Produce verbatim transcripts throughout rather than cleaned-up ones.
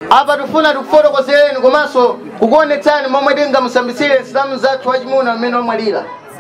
Apa tufuna tukufotokozereni komanso kukuonetsani momwe tingamusambitsire nsilamu zathu wachimuna amene wamwalira.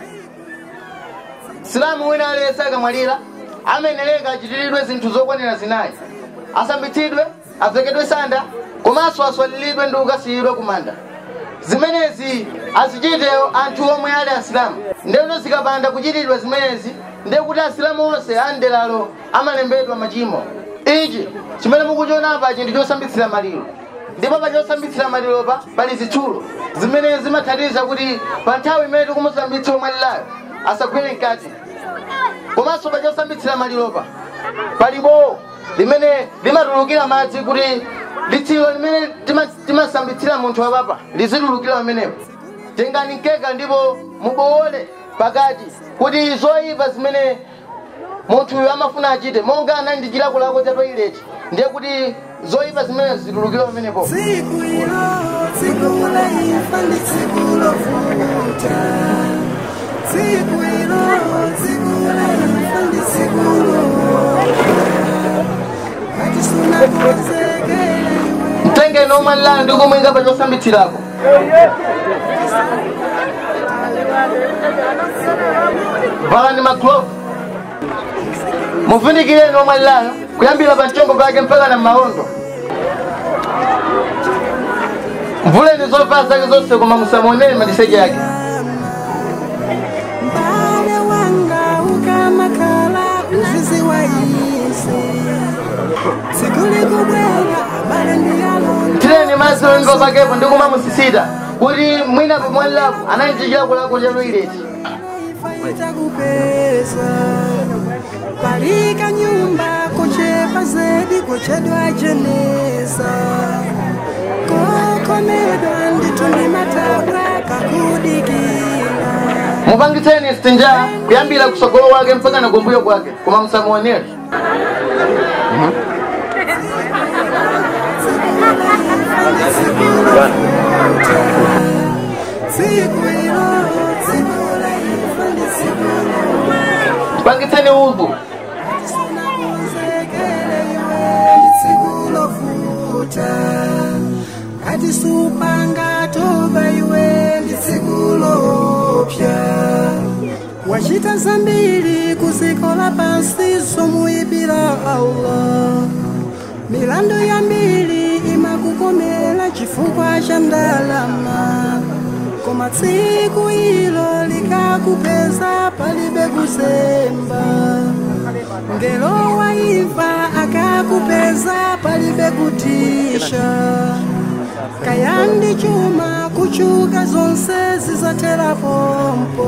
Silamu wina aliyense akamwalira ameneleka achitiridwe zinthu zokwanira zinayi: asambitsidwe, avekedwe sanda, komanso aswalilidwe ndi ukasiyidwe kumanda. Zimenezi azichite anthu omwe ali asilamu. Ndeno zikapanda kuchitidwa zimenezi ndiye kuti asilamu onse andelalo amalembedwa machimo. Ichi chimene mukuchiona apa ndi chosambitsira maliro. Ndipo pa chosambitsira maliro pa pali zitsulo zimene zimathandiza kuti pa nthawi imene tikumusambitsa omwalirayo asagwere mkati. Komanso pa chosambitsira maliro pa pali bowo limene limatulukira madzi kuti litsilo limene timasambitsira munthu wapapa lizitulukira pamenepo. Tengani mkeka ndipo mubowole pakati kuti zoyipa zimene munthu uyu amafuna achite monga anandichira kulako cha toilet ndiye kuti zoyipa zimene zitulukira pamenepo. Mtenge nomwe la ndikumwenga pa chosambitsirako. Valani maglovu. Muvundikire nomwe la kuyambira pa mchongo pake mpaka na maondo. Mvuleni zovala zake zonse koma musamuonere maliseche yake. Tireni mazi wengo pakepo ndikuma musisita kuti mwina pamwalilapo anandichira kulako cha toilet. Parika nyumba kuchepa zedi kuchedwa jeneza. Kokomedwa nditundi matabwa kakudikira. Mupangitseni stinja kuyambira kusogolo wake mpaka na kumbuyo kwake koma musamuonere. Pangitseni ubu. Ati supanga toba iwe nditsigulo pya. Wachita zambiri kuzikola pansi zomuyipira Allah. Milandu ya mbili imakukomera chifukwa cha ndalama. Koma tsiku ilo likakupeza palibe kuzemba. Ngelo waiva akakupeza palibe kutisha. Kayandi chuma kuchuka zonse zizatera pompo.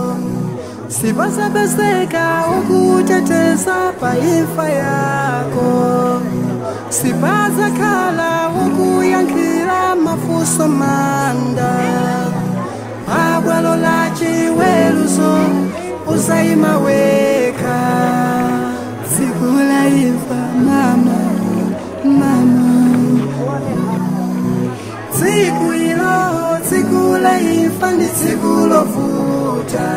Sipasapeseka ukuteteza pa imfa yako. Sipazakhala ukuyankhira mafuso manda. Pabwalo la chiweruzo uzayima weka. Tsiku la imfa mama, mama. Tsiku ilo, tsiku la imfa ndi tsiku lovuta.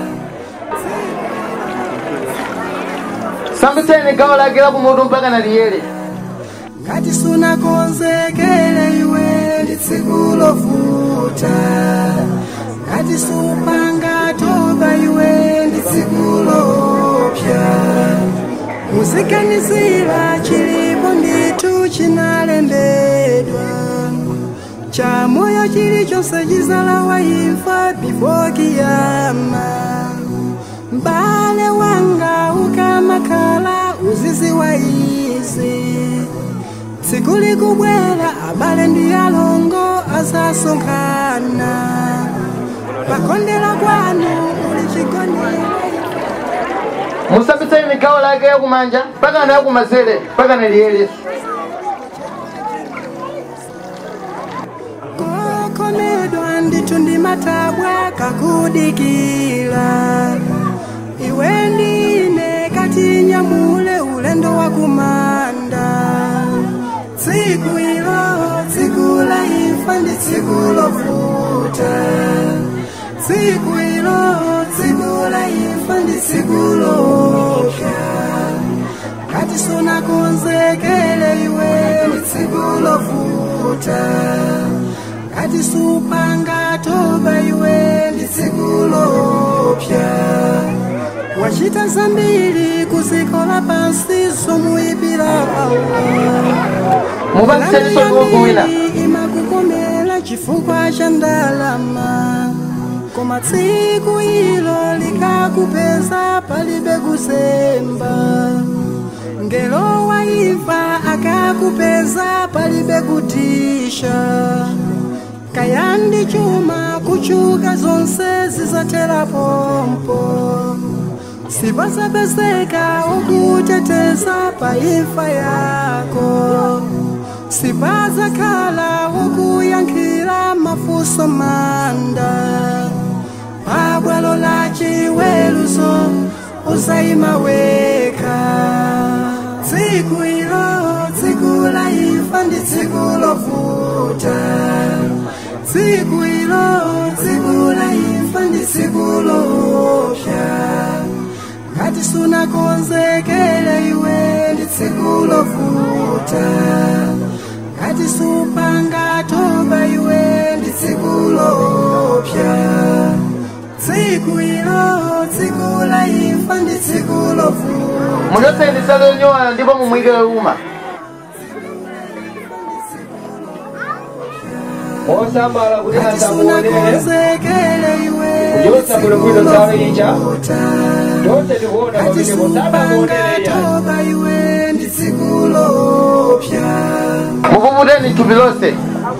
Sambitseni gawo lake la kumutu mpaka na liyere. Ngati sunakonzekele iwe ndi tsiku lovuta. Ngati supanga toba iwe ndi tsiku lopya. Muziganizira chilipo nditu chinalembedwa. Cha moyo chilichonse chizala waimfa before kiyama. Mbale wanga ukamakhala uzizi waizi. Tsiku likubwera abale ndi alongo azasonkhana. Pakondela kwanu uli chigonero. Musambitseni gawo lake ya kumanja mpaka na kumanzere mpaka na liyere. Kokomedwa nditundi matabwa kakudikira. Iwe ndine kati nyamule ulendo wa kumanda. Tsiku ilo, tsiku la imfa ndi tsiku lovuta. Tsiku ilo, tsiku la imfa ndi tsiku lopya. Kati ngati sunakonzekele iwe ndi tsiku lovuta ngati supanga toba iwe ndi tsiku lopya wachita zambiri kuziko lapansi zomuyipira mubangisenisokuwina imakukomera chifukwa cha ndalama koma tsiku ilo likakupeza palibe kuzemba ngelo waiva akakupeza palibe kutisha kayandi chuma kuchuka zonse zizatera pompo sipasapezeka ukuteteza pa imfa yako sipazakhala ukuyankhira mafuso manda pabwalo la chiweruzo uzayima weka tsiku ilo tsiku la imfa ndi tsiku lovuta tsiku ilo tsiku la imfa ndi tsiku lopya ngati sunakonzekele iwe ndi tsiku lovuta ngati supanga toba iwe ndi tsiku lopya tsiku ilo tsiku la imfa ndi tsiku lovuta munosendisa lonyowa ndipo mumwikele uma osambala kuti sunakonzekele iwe kujosa kulikuita sawe icha tonse tikuona pamene kusaba kuoneleya toba iwe ndi tsiku lopya muvuvuteni thupi lonse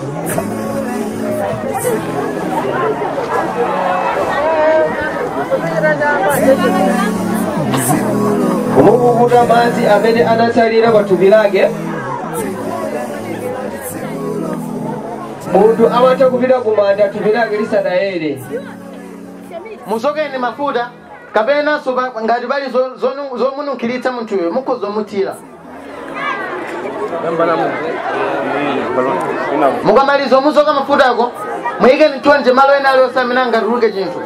kumuvuvuta madzi amene anatsalira pa thupi lake munthu amatha kupita kumanda thupi lake lisanayere musokeni mafuta kapena soba ngati pali zomununkhiritsa munthuyo mukhozomutira mukamaliza musoka mafutako muyikeni thonje malo ena aliyonse amene angatuluke chinthu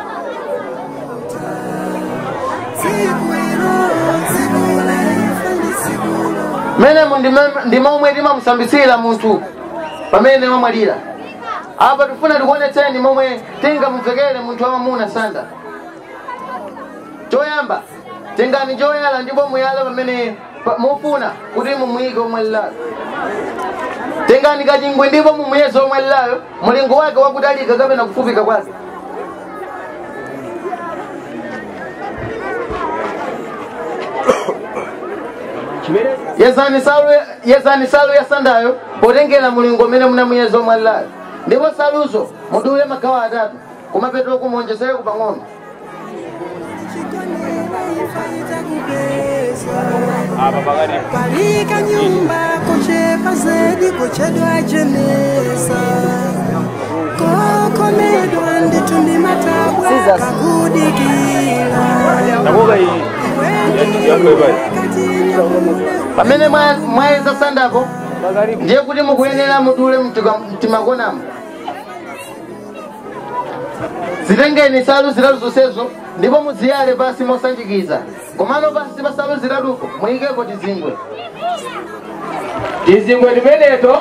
menemu ndima omwe timamusambitsira munthu pamene wamwalira apa tifuna tikuonetseni momwe tingamuvekere munthu wamamuna sanda choyamba tengani choyala ndipo muyala pamene mufuna kuti mumuyike omwalirayo tengani kachingwe ndipo mumuyeze omwalirayo mulingo wake wakutalika kapena kufupika kwake yezani salu yezani salu ya sandayo potengera mulingo umene munamuyeza omwalirayo ndipo saluzo mudule magawo atatu kumapeto kumonjezere kupang'ono palika nyumba kuchepa zedi kuchedwa jeneza kokomedwa nditundi matabwa kakudikila pamene mwayeza sandako ndiye kuti mukuyenera mudule mtimakonamu zitengeni salu zitatu zonsezo ndipo muziyale pasi mosanjikiza komano pasi pa salu zitatuko muyikepo tizingwe tizingwe timeneto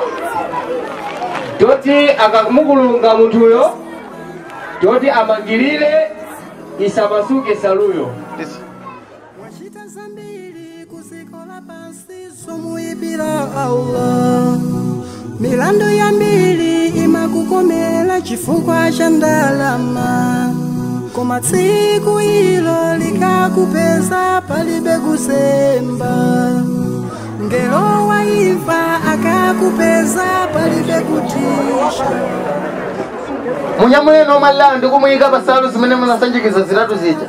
toti akamukulunga munthuyo toti amangirire isamasuke saluyo wachita zambiri kuziko lapansi zomuyipira Allah milandu yambiri imakukomera chifukwa cha ndalama koma tsiku ilo likakupeza palibe kuzemba ngelo waiva akakupeza palibe kutisha munyamuleni omwalirayo ndikumuyika pa salu zimene munasanjikiza zitatu zija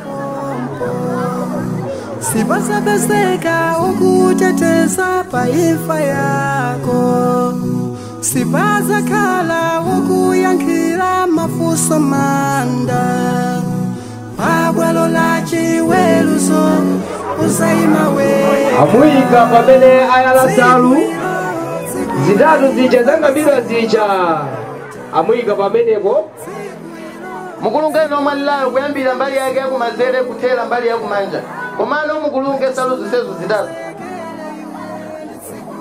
sipasapezeka ukuteteza pa imfa yako sipazakhala ukuyankhira mafuso manda pabwalo la chiweruzo uzayima weka amuyika pamene ayala salu zitatu zija zangabira zija amuyika pamenepo mukulungeni omwalirayo kuyambira mbali yake yakumanzere kuthera mbali yakumanja komano mukulunge salu zonsezo zitatu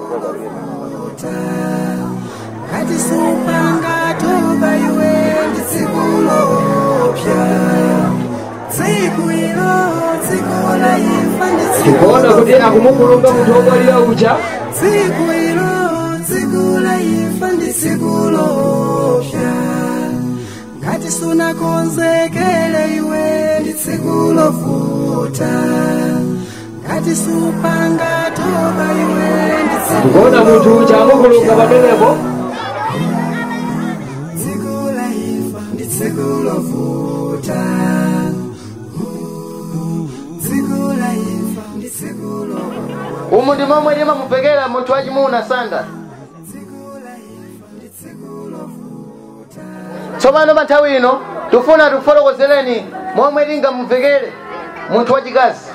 Kati supanga toba iwe nditsikulopya Tsikuilo tsikula ifa tikuona kuti akumukulunga munthu womwalira uja Tsikuilo tsikula ifa nditsikulopya Kati suna konzekele iwe nditsikulovuta Kati supanga toba iwe tikuona munthu uja amukulunga pamenepo Tsikulovuta Tsikulovuta umu ndi momwe limamupekera munthu wachimuna sanda. Tsopano pa nthawi ino tifuna tikufotokozereni momwe tingamupekere munthu wachikazi.